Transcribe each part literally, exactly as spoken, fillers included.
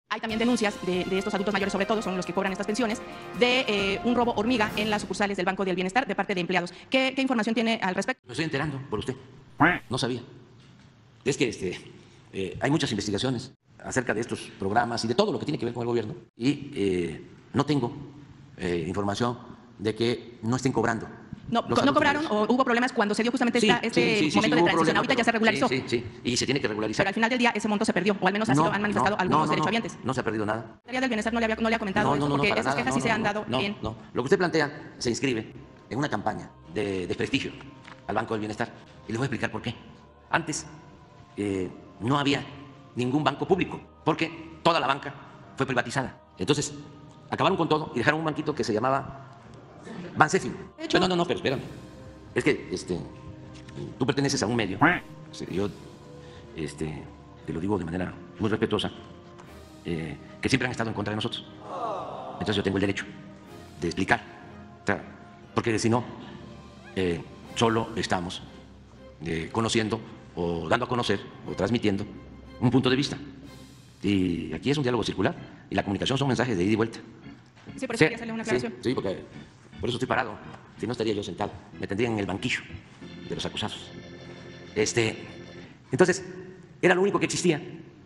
Hay también denuncias de, de estos adultos mayores, sobre todo, son los que cobran estas pensiones, de eh, un robo hormiga en las sucursales del Banco del Bienestar de parte de empleados. ¿Qué, qué información tiene al respecto? Me estoy enterando por usted. No sabía. Es que este, eh, hay muchas investigaciones acerca de estos programas y de todo lo que tiene que ver con el gobierno y eh, no tengo eh, información de que no estén cobrando. No, ¿no cobraron o hubo problemas cuando se dio justamente sí, esta, este sí, sí, momento sí, de transición? problema, Ahorita pero, ya se regularizó. Sí, sí, sí, y se tiene que regularizar. Pero al final del día ese monto se perdió, o al menos así no, lo han manifestado no, algunos no, no, derechohabientes. No, no se ha perdido nada. La Secretaría del Bienestar no le, había, no le ha comentado no, eso, no, no, porque no, esas nada, quejas no, sí se no, han dado no, bien. No, lo que usted plantea se inscribe en una campaña de desprestigio al Banco del Bienestar. Y les voy a explicar por qué. Antes eh, no había ningún banco público, porque toda la banca fue privatizada. Entonces, acabaron con todo y dejaron un banquito que se llamaba Bansefi. No, no, no, pero espérame. Es que este, tú perteneces a un medio. Yo este, te lo digo de manera muy respetuosa, eh, que siempre han estado en contra de nosotros. Entonces yo tengo el derecho de explicar. O sea, porque si no, eh, solo estamos eh, conociendo o dando a conocer o transmitiendo un punto de vista. Y aquí es un diálogo circular y la comunicación son mensajes de ida y vuelta. Sí, por eso quería hacerle una aclaración. Sí, sí, porque por eso estoy parado. Si no estaría yo sentado, me tendrían en el banquillo de los acusados. Este, entonces, era lo único que existía.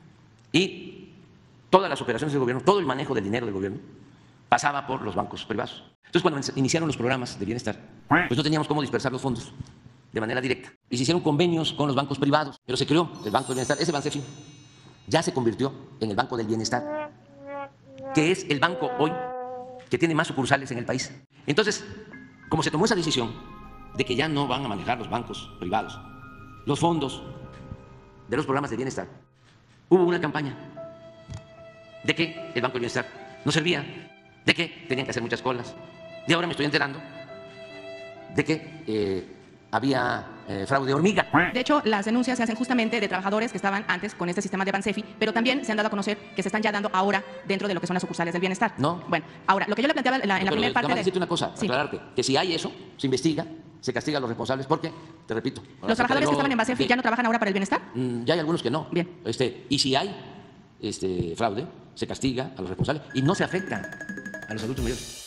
Y todas las operaciones del gobierno, todo el manejo del dinero del gobierno, pasaba por los bancos privados. Entonces, cuando iniciaron los programas de bienestar, pues no teníamos cómo dispersar los fondos de manera directa. Y se hicieron convenios con los bancos privados, pero se creó el Banco del Bienestar. Ese Bansefi ya se convirtió en el Banco del Bienestar, que es el banco hoy que tiene más sucursales en el país. Entonces, como se tomó esa decisión de que ya no van a manejar los bancos privados los fondos de los programas de bienestar, hubo una campaña de que el Banco del Bienestar no servía, de que tenían que hacer muchas colas. Y ahora me estoy enterando de que eh, había eh, fraude hormiga. De hecho, las denuncias se hacen justamente de trabajadores que estaban antes con este sistema de Bansefi, pero también se han dado a conocer que se están ya dando ahora dentro de lo que son las sucursales del bienestar. No. Bueno, ahora, lo que yo le planteaba en la, en la Pero primera parte de... de... decirte una cosa, sí. aclararte, que si hay eso, se investiga, se castiga a los responsables, porque, te repito... ¿Los trabajadores que estaban en Bansefi ya no trabajan ahora para el bienestar? Mm, ya hay algunos que no. Bien. Este, y si hay este, fraude, se castiga a los responsables y no se afecta a los adultos mayores.